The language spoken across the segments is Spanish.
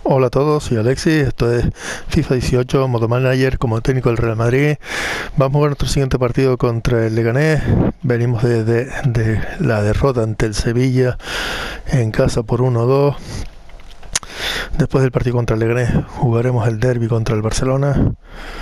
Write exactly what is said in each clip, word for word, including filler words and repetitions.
Hola a todos, soy Alexis, esto es FIFA dieciocho, modo manager como técnico del Real Madrid. Vamos a ver nuestro siguiente partido contra el Leganés. Venimos de, de, de la derrota ante el Sevilla en casa por uno dos. Después del partido contra el Leganés jugaremos el derbi contra el Barcelona.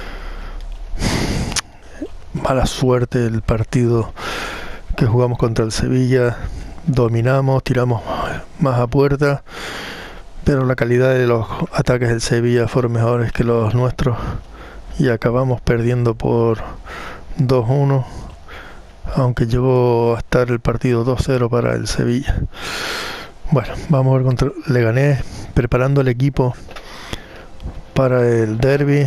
Mala suerte el partido que jugamos contra el Sevilla. Dominamos, tiramos más a puerta, pero la calidad de los ataques del Sevilla fueron mejores que los nuestros y acabamos perdiendo por dos uno, aunque llegó a estar el partido dos cero para el Sevilla. Bueno, vamos a ver contra Leganés, preparando el equipo para el derbi.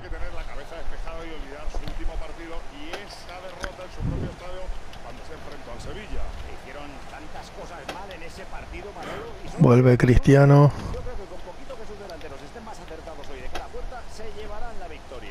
Vuelve Cristiano. Yo creo que con poquito que sus delanteros estén más acertados hoy de cara a puerta, se llevarán la victoria.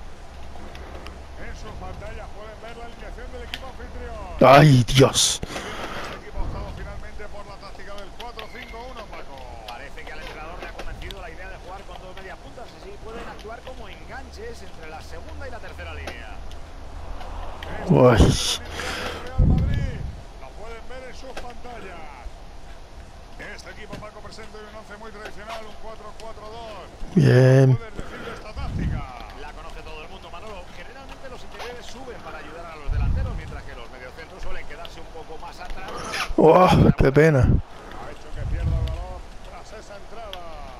En sus pantallas pueden ver la alineación del equipo anfitrión. ¡Ay, Dios! Este equipo ha optado finalmente por la táctica del cuatro cinco uno, Paco. Parece que al entrenador le ha convencido la idea de jugar con dos medias puntas, así pueden actuar como enganches entre la segunda y la tercera línea. Uy. Real Madrid, lo pueden ver en sus pantallas. Este equipo, Paco, presenta un once muy tradicional, un cuatro cuatro dos. Bien. ¿Puedes decir de esta táctica? La conoce todo el mundo, Manolo. Generalmente los interiores suben para ayudar a los delanteros, mientras que los mediocentros suelen quedarse un poco más atrás. ¡Oh, qué pena! Ha hecho que pierda el balón tras esa entrada.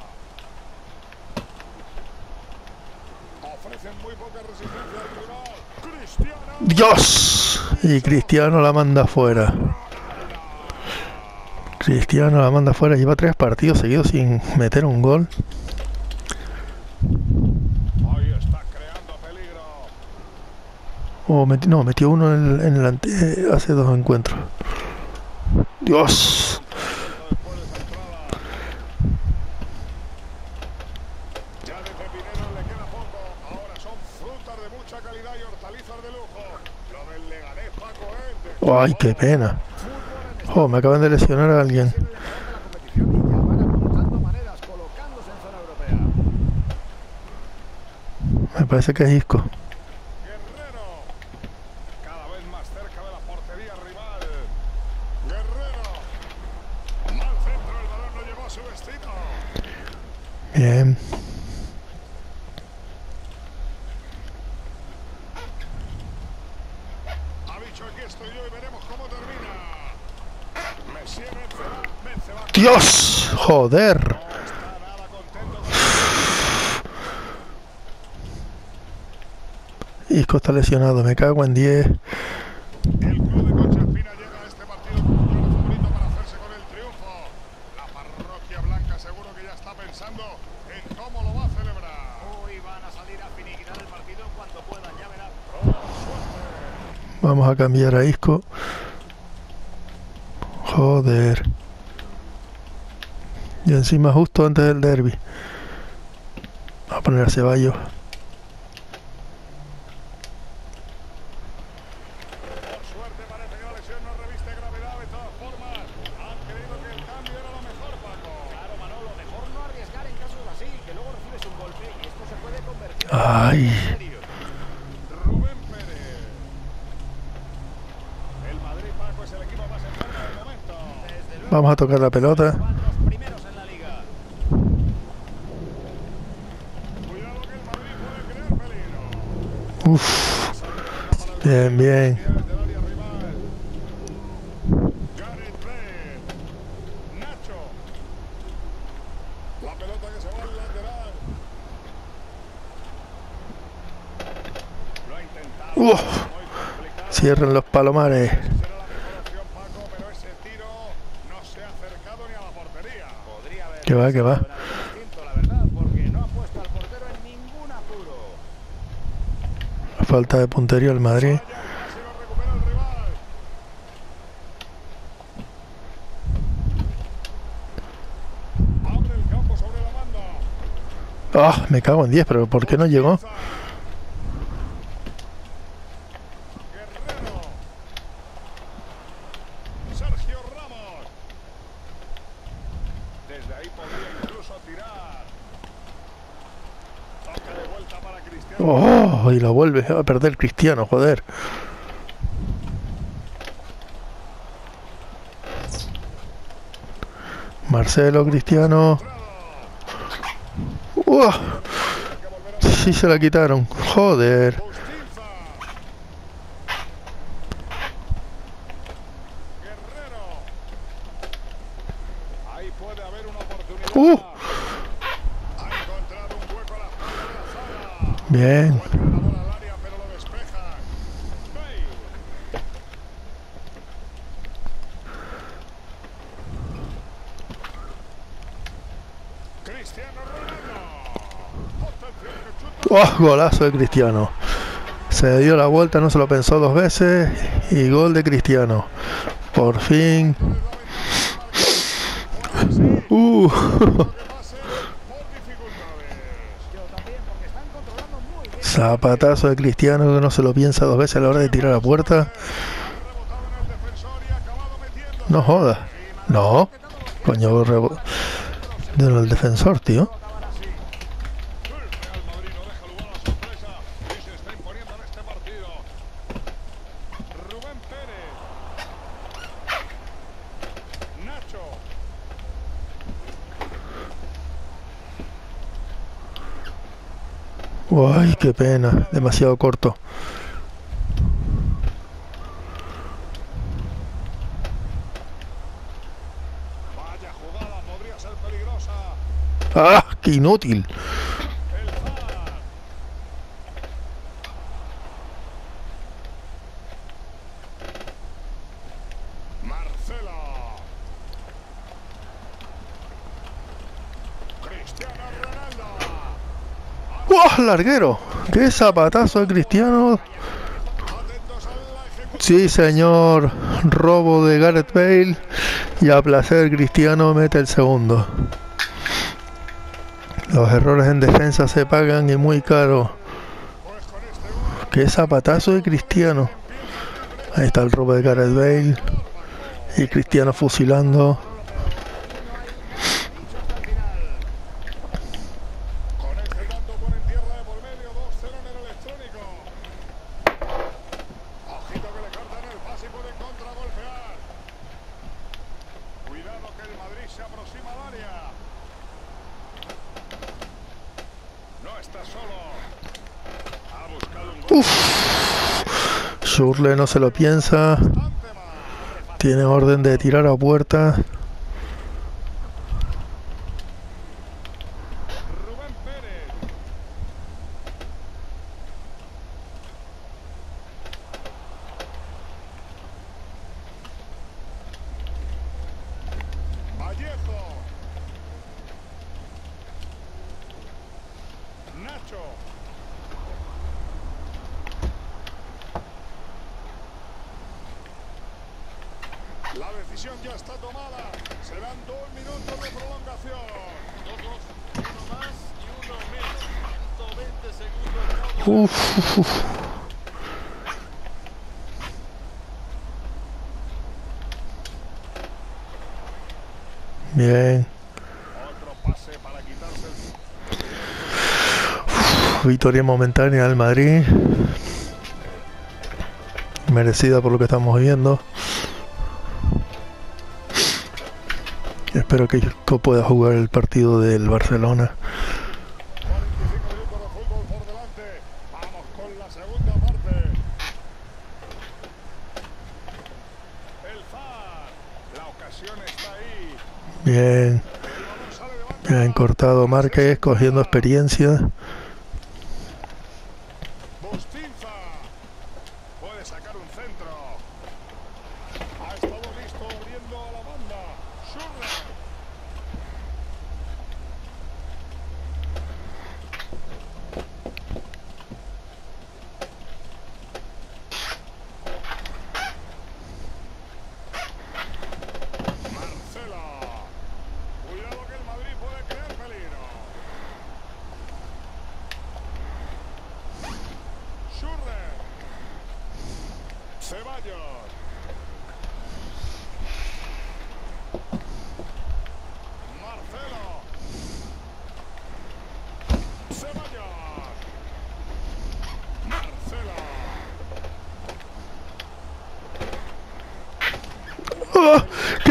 Ofrecen muy poca resistencia al rival. Cristiano. ¡Dios! Y Cristiano la manda fuera. Cristiano la manda fuera. Lleva tres partidos seguidos sin meter un gol. Ahí está creando peligro. Oh, meti no, metió uno en el, en el ante eh, hace dos encuentros. ¡Dios! Después de esa entrada. Ya de pepinero le queda poco. Ahora son frutas de mucha calidad y hortalizas de lujo. Lo del Leganés, Paco, es de... Oh, ¡ay, qué pena! Oh, me acaban de lesionar a alguien. Me parece que es Isco. Guerrero, cada vez más cerca de la portería rival. Guerrero, mal centro, el balón no llegó a su destino. Bien. Ha dicho aquí estoy yo y veremos cómo termina. Messi Benzema, Benzema. ¡Dios! ¡Joder! No está nada contento con Isco está lesionado, me cago en diez. el club de Concha Espina llega a este partido como un claro favorito para hacerse con el triunfo. La parroquia blanca seguro que ya está pensando en cómo lo va a celebrar. Hoy van a salir a finiquitar el partido en cuanto puedan, ya verán. Vamos a cambiar a Isco. Joder. Y encima justo antes del derbi. Vamos a poner a Ceballos. Ay. Rubén Pérez. El Madrid, Paco, es el equipo más en forma del momento. Desde luego, Vamos a tocar la pelota. van los primeros en la liga. Cuidado que el Madrid puede crear peligro. Uf. Bien, bien. Desde el área rival. Gareth Bale. Nacho. La pelota que se va al lateral. Lo ha intentado. Uf. Muy complicado. Cierren los palomares. Será la mejor opción, Paco, pero ese tiro no se ha acercado ni a la portería. Podría haber Que va, que va. distinto, la verdad, porque no ha puesto al portero en ningún apuro. Falta de puntería el Madrid. Vaya, casi lo recupera el rival. Abre el campo sobre la banda. Ah, me cago en diez, pero ¿por qué no llegó? Guerrero. Sergio Ramos. Desde ahí podría incluso tirar. Oh, y la vuelve a perder Cristiano, joder. Marcelo, Cristiano. Uh, sí se la quitaron, joder. Uh. Bien. Oh, golazo de Cristiano. Se dio la vuelta, no se lo pensó dos veces y gol de Cristiano. Por fin. Uh. Zapatazo de Cristiano que no se lo piensa dos veces a la hora de tirar a puerta. No jodas. No. Coño, rebo... del defensor, tío. Uy, qué pena, demasiado corto. Vaya jugada, podría ser peligrosa. ¡Ah, qué inútil! Marcelo. Cristiano Ronaldo. ¡Oh, larguero! ¡Qué zapatazo de Cristiano! Sí, señor. Robo de Gareth Bale. Y a placer, Cristiano mete el segundo. Los errores en defensa se pagan y muy caro. ¡Qué zapatazo de Cristiano! Ahí está el robo de Gareth Bale. Y Cristiano fusilando. Schürrle no se lo piensa. Tiene orden de tirar a puerta. La decisión ya está tomada. Serán dos minutos de prolongación. Dos, dos, uno más y uno menos. ciento veinte segundos. Uf, uf, uf. Bien. Otro pase para quitarse el... Uf, victoria momentánea del Madrid. Merecida por lo que estamos viendo. Espero que Isco pueda jugar el partido del Barcelona. cuarenta y cinco minutos de fútbol por delante. Vamos con la segunda parte. El F A R. La ocasión está ahí. Bien. Bien cortado Márquez, cogiendo experiencia. Bustinza. Puede sacar un centro. Ha estado listo abriendo a la banda. Schürrle. Marcelo. Cuidado que el Madrid puede crear peligro. Schürrle. Ceballos. Marcelo. Ceballos.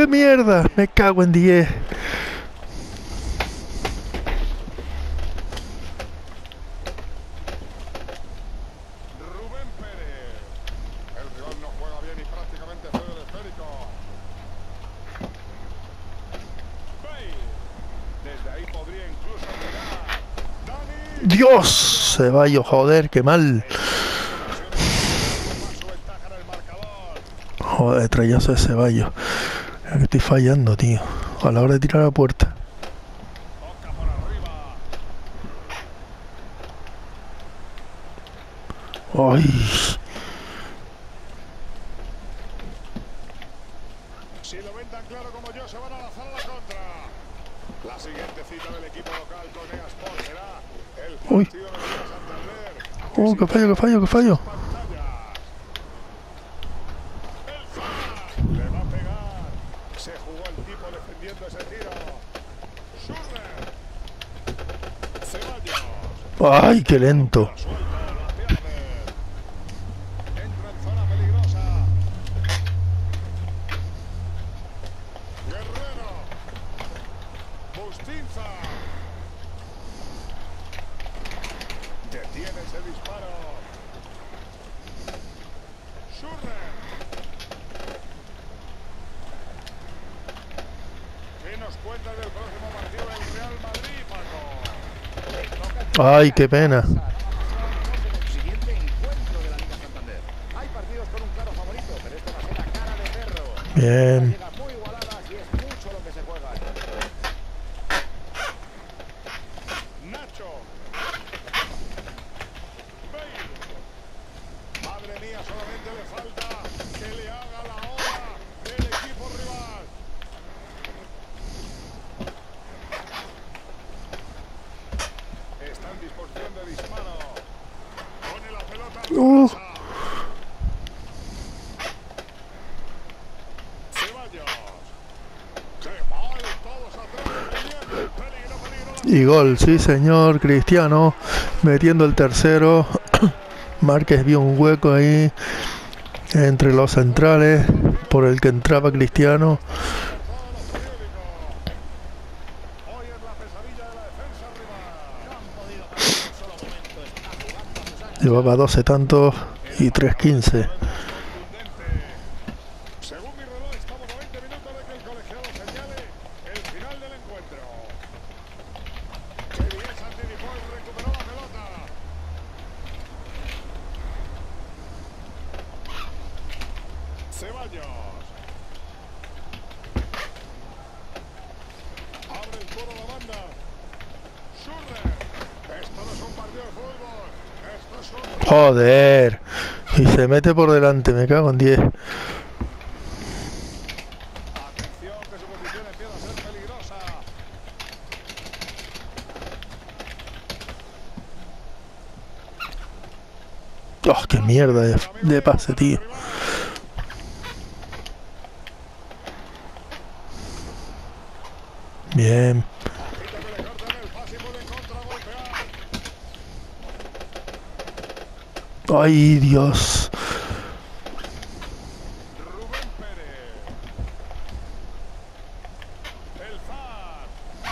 ¡Qué mierda! Me cago en diez. Rubén Pérez. El rival no juega bien y prácticamente cede el esférico. Bale. Desde ahí podría incluso tirar. Dani. ¡Dios! Ceballos, joder, qué mal. Joder, trayazo de Ceballos. Es que estoy fallando, tío. A la hora de tirar a la puerta. Toca por arriba. ¡Ay! Si lo ven tan claro como yo, se van a lanzar a la contra. La siguiente cita del equipo local con E A Sport será el Uy. partido de Liga Santander. ¡Oh, qué fallo, qué fallo, qué fallo! Pantallas. El Far le va a pegar. Se jugó el tipo defendiendo ese tiro. Schürrle. Ceballos. ¡Ay, qué lento! La suelta, la pierde. Entra en zona peligrosa. Guerrero. Bustinza. Detiene ese disparo. Schürrle. ¿Qué nos cuenta del próximo partido del Real Madrid, Paco? ¡Ay, qué pena! Siguiente encuentro de la Liga Santander. Hay partidos con un claro favorito, pero esto va a ser a cara de perro. Bien. Llega muy igualadas y es mucho lo que se juega. Nacho. Bale. Madre mía, solamente le falta que le haga la hora del equipo rival. Está en disposición de disparo. Pone la pelota en Uh. casa. Ceballos. ¡Qué mal! Todos atrás. Bien. Peligro, peligro. Y gol, sí señor, Cristiano metiendo el tercero. Márquez vio un hueco ahí entre los centrales por el que entraba Cristiano. Hoy es la pesadilla de la defensa rival. No han podido pasar un solo momento. Está jugando a sus anchas. Llevaba doce tantos y tres quince. Contundente. Según mi reloj, estamos a veinte minutos de que el colegiado señale el final del encuentro. Qué bien se anticipó y recuperó la pelota. Ceballos. Abre el coro la banda. Schürrle. Esto no es un partido de fútbol. Esto es un... Joder. Y se mete por delante, me cago en diez. Atención, que su posición empieza a ser peligrosa. ¡Oh, qué mierda de, de pase, tío! Bien. Agita que le cortan el pase y pueden contragolpear. ¡Ay, Dios! Rubén Pérez. El Far.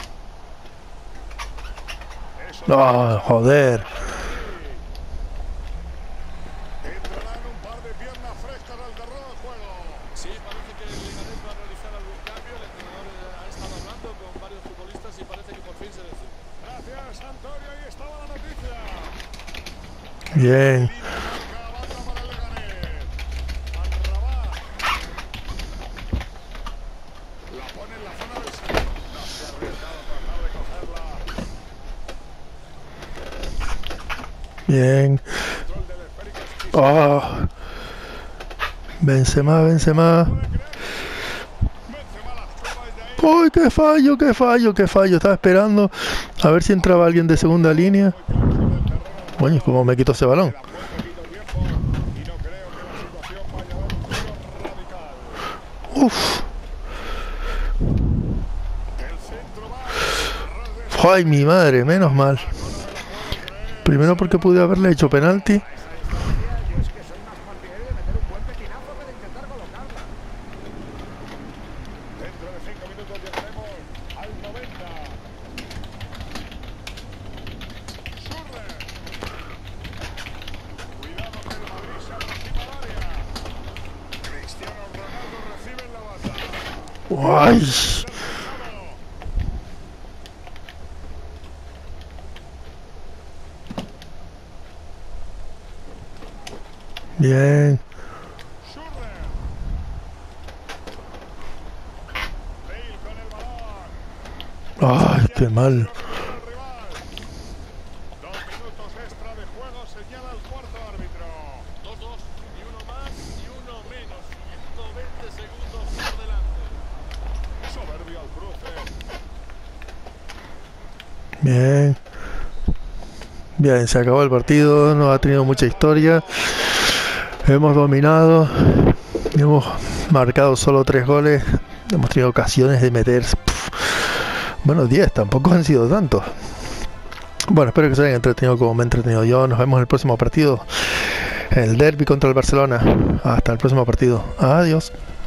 Eso ¡Ah, joder! entrarán un par de piernas frescas al terreno de juego. Sí, parece que el Leganés va a realizar algún cambio. El entrenador ha estado hablando con varios futbolistas y parece que por fin se decide. Gracias, Antonio. Ahí estaba la noticia. Bien. Marca banda para el Leganés. Amrabat. La pone en la zona del centro. No se ha arriesgado a tratar de cogerla. Bien. Control del esférico exquisito. ¡Ah! Benzema, Benzema. Benzema las toma desde ahí. ¡Uy, qué fallo, qué fallo, qué fallo! Estaba esperando a ver si entraba alguien de segunda línea. Coño, ¿cómo me quito ese balón? Le han puesto poquito tiempo y no creo que la situación vaya a dar un giro radical. ¡Uf! El centro va. ras de ¡Ay, mi madre! Menos mal. Primero porque pude haberle hecho penalti. A esa distancia, yo es que soy más partidario de meter un buen pepinazo que de intentar colocarla. El ¡Ay! Bien. Schürrle. Bale con el balón. ¡Ay, qué mal! El rival. Dos minutos extra de juego, señala el cuarto árbitro. dos dos, y uno más y uno menos. ciento veinte segundos por delante. Soberbio al cruce. Bien. Bien, se acabó el partido, no ha tenido mucha historia. Hemos dominado, hemos marcado solo tres goles, hemos tenido ocasiones de meter, pff, bueno, diez, tampoco han sido tantos. Bueno, espero que se hayan entretenido como me he entretenido yo. Nos vemos en el próximo partido, el derbi contra el Barcelona. Hasta el próximo partido. Adiós.